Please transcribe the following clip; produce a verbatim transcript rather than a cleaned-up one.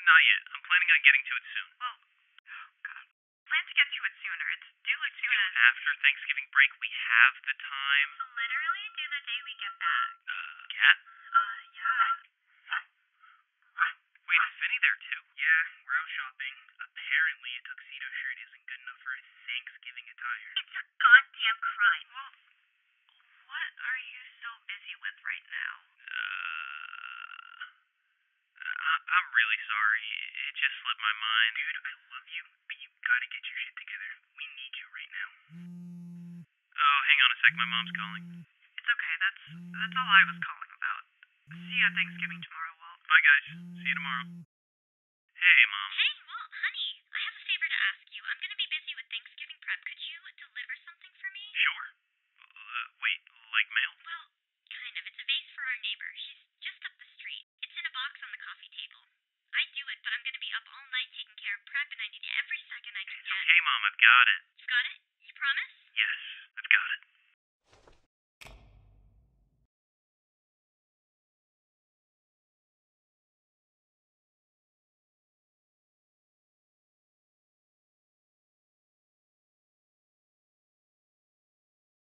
not yet. I'm planning on getting to it soon. Well, oh God. Plan to get to it sooner. It's due as soon as... After Thanksgiving break, we have the time. So literally due the day we get back. Uh, cat? Uh, yeah. Wait, is Vinny there too? Yeah, we're out shopping. Apparently a tuxedo shirt isn't good enough for Thanksgiving attire. It's a goddamn crime. Well, what are you so busy with right now? Uh, I- I'm really sorry. It just slipped my mind. Dude, I love you, but you gotta get your shit together. We need you right now. Oh, hang on a sec. My mom's calling. It's okay. That's that's all I was calling about. See you at Thanksgiving tomorrow, Walt. Bye, guys. See you tomorrow. Hey, Mom. Hey, Walt, honey, I have a favor to ask you. I'm going to be busy with Thanksgiving prep. Could you deliver something for me? Sure. Uh, wait, like mail? Well, kind of. It's a vase for our neighbor. She's just up the street. It's in a box on the coffee table. I do it, but I'm going to be up all night taking care of prep, and I need every second I can It's get. okay, Mom. I've got it. You've got it?